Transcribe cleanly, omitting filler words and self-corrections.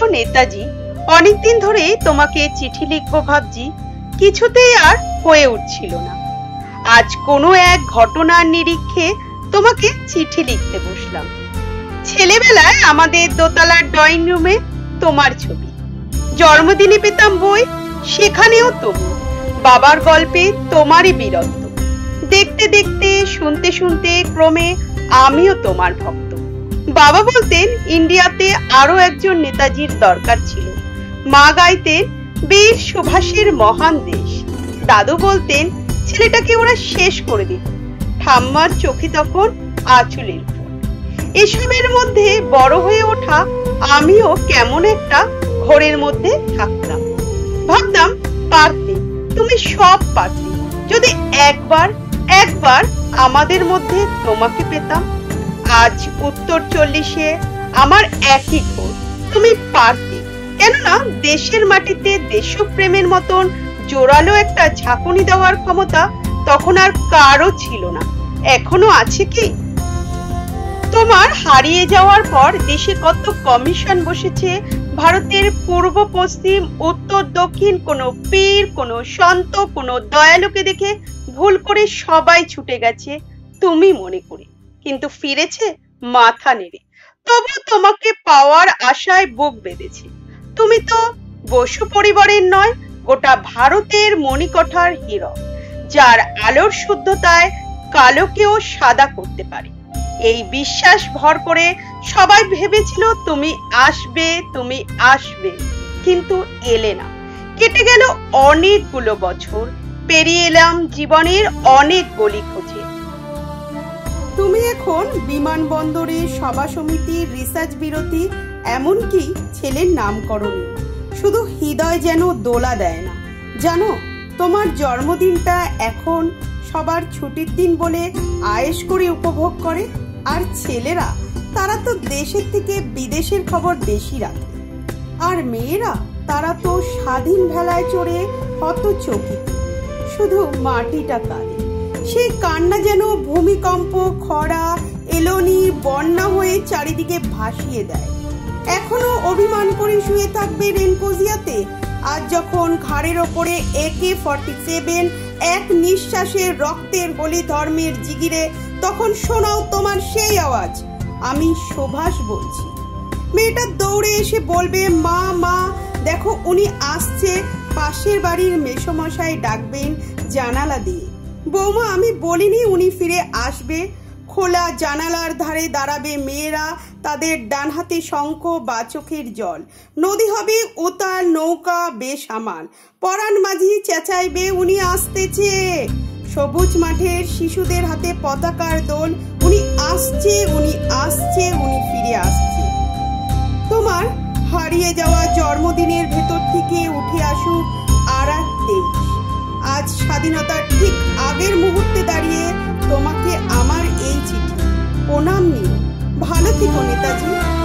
নেতাজি, অনেকদিন ধরে তোমাকে চিঠি লিখবো ভাবছি, কিছুতেই আর হয়ে উঠছিল না। আজ কোনো এক ঘটনার নিরিখে তোমাকে চিঠি লিখতে বসলাম। ছেলেবেলায় আমাদের দোতলার ড্রয়িং রুমে তোমার ছবি, জন্মদিনে পেতাম বই, সেখানেও তুমি, বাবার গল্পে তোমারই বীরত্ব। দেখতে দেখতে শুনতে শুনতে ক্রমে আমিও তোমার ভক্ত। বাবা বলতেন ইন্ডিয়াতে আরো একজন নেতাজির দরকার ছিল। মা গাইতেন বীর সুভাষের মহান দেশ। দাদু বলতেন ছেলেটাকে ওরা শেষ করে দিত। ঠাম্মার চোখে তখন আঁচলের ফুল। এসবের মধ্যে বড় হয়ে ওঠা আমিও কেমন একটা ঘোরের মধ্যে থাকতাম। ভাবতাম পারতে, তুমি সব পারতে, যদি একবার আমাদের মধ্যে তোমাকে পেতাম। আজ উত্তর 40-এ আমার একই ঘোর, তুমি পারতে। কেননা দেশের মাটিতে দেশপ্রেমের মতন জোরালো একটা ঝাঁকুনি দেওয়ার ক্ষমতা তখন আর কারো ছিল না। এখনো আছে কি? তোমার হারিয়ে যাওয়ার পর দেশে কত কমিশন বসেছে। ভারতের পূর্ব পশ্চিম উত্তর দক্ষিণ কোনো পীর, কোনো সন্ত, কোনো দয়ালুকে দেখে ভুল করে সবাই ছুটে গেছে তুমি মনে করে, কিন্তু ফিরেছে মাথা নেড়ে। তবু তোমাকে পাওয়ার আশায় বুক বেঁধেছে। তুমি তো বসু পরিবারের নয়, গোটা ভারতের মণিকঠার হীরক, যার আলোর শুদ্ধতায় কালোকেও সাদা করতে পারে। এই বিশ্বাস ভর করে সবাই ভেবেছিল তুমি আসবে, কিন্তু এলে না। কেটে গেল অনেকগুলো বছর, পেরিয়ে এলাম জীবনের অনেক গলি খোঁজে। তুমি এখন বিমানবন্দরে সভা সমিতির রিসার্চ বিরতি, এমনকি ছেলের নামকরণে। শুধু হৃদয় যেন দোলা দেয় না। জানো, তোমার জন্মদিনটা এখন সবার ছুটির দিন বলে আয়েশ করে উপভোগ করে। আর ছেলেরা, তারা তো দেশের থেকে বিদেশের খবর বেশি রাখে। আর মেয়েরা, তারা তো স্বাধীন ভেলায় চড়ে হতচকিত, শুধু মাটিটা কাঁদে। সেই কান্না যেন ভূমিকম্প, খরা, এলোনি, বন্যা হয়ে চারিদিকে ভাসিয়ে দেয়। এখনো অভিমান করে শুয়ে থাকবে রেনকোজিয়াতে? আজ যখন ঘাড়ের ওপরে AK-47 এক নিঃশ্বাসে রক্তের হোলি ধর্মের জিগিরে, তখন শোনাও তোমার সেই আওয়াজ, আমি সুভাষ বলছি। মেয়েটা দৌড়ে এসে বলবে, মা দেখো উনি আসছে। পাশের বাড়ির মেসোমশাই ডাকবেন জানালা দিয়ে। বৌমা, আমি বলিনি উনি ফিরে আসবে? খোলা জানালার ধারে দাঁড়াবে মেয়েরা, তাদের ডান হাতে শঙ্খ বা চোখের জল। নদী হবে উতাল, নৌকা বেসামাল। পরাণ মাঝি চেঁচাইবে, উনি আসতেছে। সবুজ মাঠের শিশুদের হাতে পতাকার দোল, উনি আসছে, উনি ফিরে আসছে। তোমার হারিয়ে যাওয়া জন্মদিনের ভেতর থেকে উঠে আসুক আর এক দেশ। আজ স্বাধীনতার ঠিক আগের মুহূর্তে দাঁড়িয়ে তোমাকে আমার এই চিঠি। প্রণাম নিও। ভালো থেকো নেতাজি।